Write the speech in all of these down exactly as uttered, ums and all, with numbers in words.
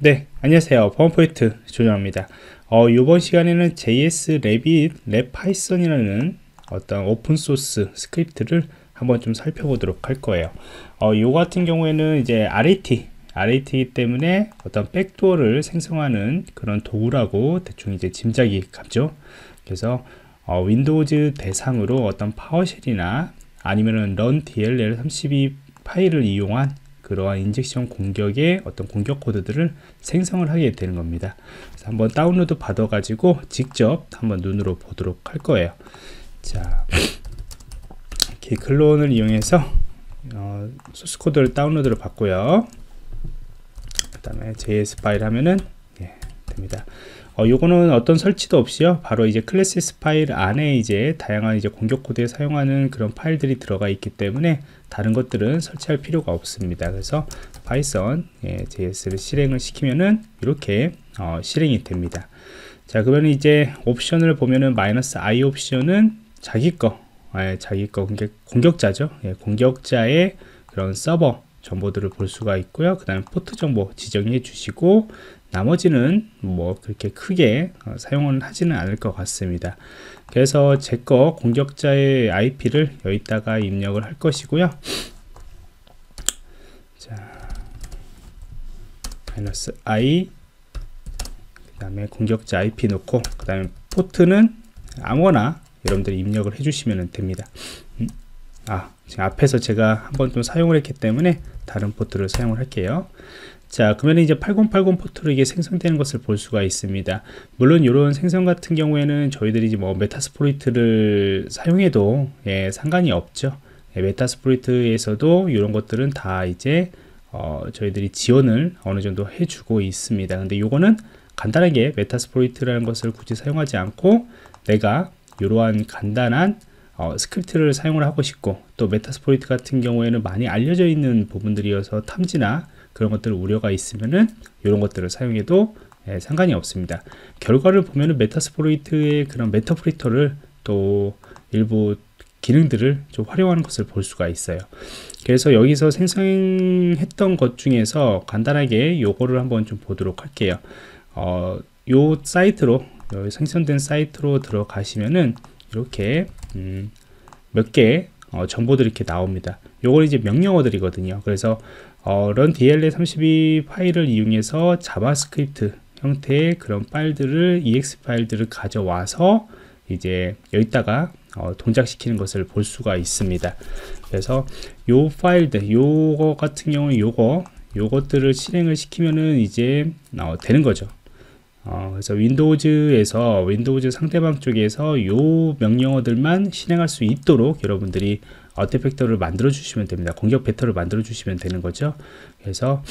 네, 안녕하세요. 파워포인트 조정입니다. 어, 이번 시간에는 제이에스 래빗 랩 파이썬이라는 어떤 오픈소스 스크립트를 한번 좀 살펴보도록 할 거예요. 어, 요 같은 경우에는 이제 알에이티, 알에이티이기 때문에 어떤 백도어를 생성하는 그런 도구라고 대충 이제 짐작이 가죠. 그래서 어, 윈도우즈 대상으로 어떤 파워쉘이나 아니면은 run 디엘엘 삼십이 파일을 이용한 그러한 인젝션 공격의 어떤 공격 코드들을 생성을 하게 되는 겁니다. 그래서 한번 다운로드 받아 가지고 직접 한번 눈으로 보도록 할 거예요. 자, 이렇게 클론을 이용해서 어, 소스 코드를 다운로드를 받고요. 그 다음에 제이에스 파일 하면은 예, 됩니다. 어, 요거는 어떤 설치도 없이요, 바로 이제 클래스 파일 안에 이제 다양한 이제 공격 코드에 사용하는 그런 파일들이 들어가 있기 때문에 다른 것들은 설치할 필요가 없습니다. 그래서 파이썬 예, 제이에스를 실행을 시키면은 이렇게 어, 실행이 됩니다. 자, 그러면 이제 옵션을 보면은 마이너스 i 옵션은 자기 거, 예, 자기 거 공격, 공격자죠. 예, 공격자의 그런 서버 정보들을 볼 수가 있고요. 그 다음에 포트 정보 지정해 주시고, 나머지는 뭐 그렇게 크게 어, 사용은 하지는 않을 것 같습니다. 그래서 제 거 공격자의 아이피를 여기다가 입력을 할 것이고요. 자, 마이너스 i, 그 다음에 공격자 아이피 놓고, 그 다음에 포트는 아무거나 여러분들이 입력을 해주시면 됩니다. 음? 아, 지금 앞에서 제가 한번 좀 사용을 했기 때문에 다른 포트를 사용을 할게요. 자, 그러면 이제 팔공팔공 포트로 이게 생성되는 것을 볼 수가 있습니다. 물론 이런 생성 같은 경우에는 저희들이 이제 뭐 메타스포리트를 사용해도 예, 상관이 없죠. 예, 메타스포리트에서도 이런 것들은 다 이제 어, 저희들이 지원을 어느 정도 해주고 있습니다. 근데 요거는 간단하게 메타스포리트라는 것을 굳이 사용하지 않고 내가 이러한 간단한 어, 스크립트를 사용을 하고 싶고, 또 메타스포리트 같은 경우에는 많이 알려져 있는 부분들이어서 탐지나 그런 것들 우려가 있으면은 이런 것들을 사용해도 예, 상관이 없습니다. 결과를 보면은 메타스포리트의 그런 메타프리터를 또 일부 기능들을 좀 활용하는 것을 볼 수가 있어요. 그래서 여기서 생성했던 것 중에서 간단하게 요거를 한번 좀 보도록 할게요. 어, 요 사이트로, 여기 생성된 사이트로 들어가시면은 이렇게 음, 몇 개 어, 정보들이 이렇게 나옵니다. 요걸 이제 명령어들이거든요. 그래서 어, run 디엘엘 삼십이 파일을 이용해서 자바스크립트 형태의 그런 파일들을 이엑스 파일들을 가져와서 이제 여기다가 어, 동작시키는 것을 볼 수가 있습니다. 그래서 요 파일들, 요거 같은 경우는 요거 요것들을 실행을 시키면은 이제 어, 되는 거죠. 어, 그래서 윈도우즈에서 윈도우즈 상대방 쪽에서 요 명령어들만 실행할 수 있도록 여러분들이 어택 벡터를 만들어 주시면 됩니다. 공격 벡터를 만들어 주시면 되는 거죠. 그래서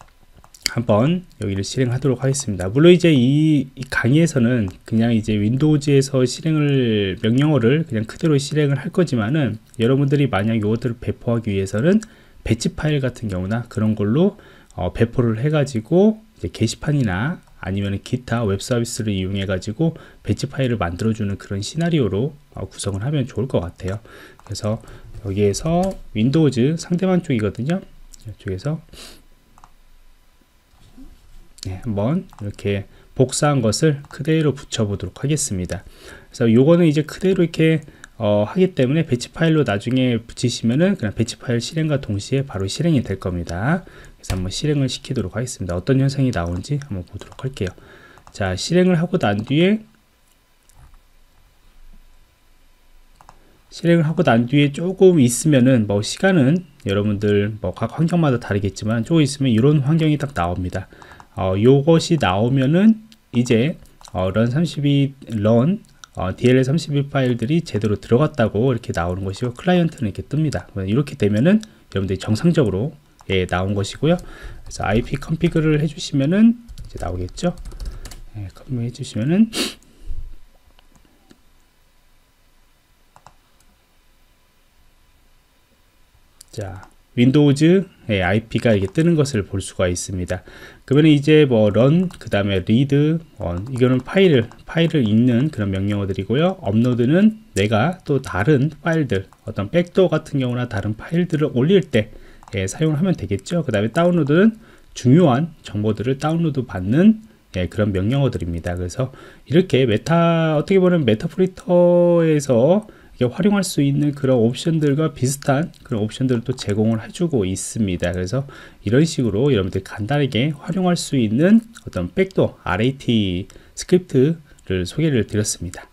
한번 여기를 실행하도록 하겠습니다. 물론 이제 이, 이 강의에서는 그냥 이제 윈도우즈에서 실행을 명령어를 그냥 그대로 실행을 할 거지만은, 여러분들이 만약 이것들을 배포하기 위해서는 배치 파일 같은 경우나 그런 걸로 어, 배포를 해가지고 이제 게시판이나 아니면 기타 웹 서비스를 이용해 가지고 배치 파일을 만들어 주는 그런 시나리오로 어, 구성을 하면 좋을 것 같아요. 그래서 여기에서 윈도우즈 상대방 쪽이거든요. 이쪽에서 네, 한번 이렇게 복사한 것을 그대로 붙여 보도록 하겠습니다. 그래서 요거는 이제 그대로 이렇게 어, 하기 때문에 배치 파일로 나중에 붙이시면은 그냥 배치 파일 실행과 동시에 바로 실행이 될 겁니다. 그래서 한번 실행을 시키도록 하겠습니다. 어떤 현상이 나오는지 한번 보도록 할게요. 자, 실행을 하고 난 뒤에 실행을 하고 난 뒤에 조금 있으면은 뭐 시간은 여러분들 뭐 각 환경마다 다르겠지만 조금 있으면 이런 환경이 딱 나옵니다. 어, 요것이 나오면은 이제 어, run 삼십이 run 어, 디엘엘 삼십일 파일들이 제대로 들어갔다고 이렇게 나오는 것이고, 클라이언트는 이렇게 뜹니다. 이렇게 되면은 여러분들이 정상적으로 예, 나온 것이고요. 그래서 아이피 컨피그를 해주시면은 이제 나오겠죠. 예, 컨피그 해주시면은 자, 윈도우즈 예, 아이피가 이렇게 뜨는 것을 볼 수가 있습니다. 그러면 이제 뭐 run, 그 다음에 read, 어, 이거는 파일을 파일을 읽는 그런 명령어들이고요. 업로드는 내가 또 다른 파일들, 어떤 백도어 같은 경우나 다른 파일들을 올릴 때 예, 사용을 하면 되겠죠. 그 다음에 다운로드는 중요한 정보들을 다운로드 받는 예, 그런 명령어들입니다. 그래서 이렇게 메타 어떻게 보면 메타 프린터에서 활용할 수 있는 그런 옵션들과 비슷한 그런 옵션들을 또 제공을 해주고 있습니다. 그래서 이런 식으로 여러분들 간단하게 활용할 수 있는 어떤 백도어 알에이티 스크립트를 소개를 드렸습니다.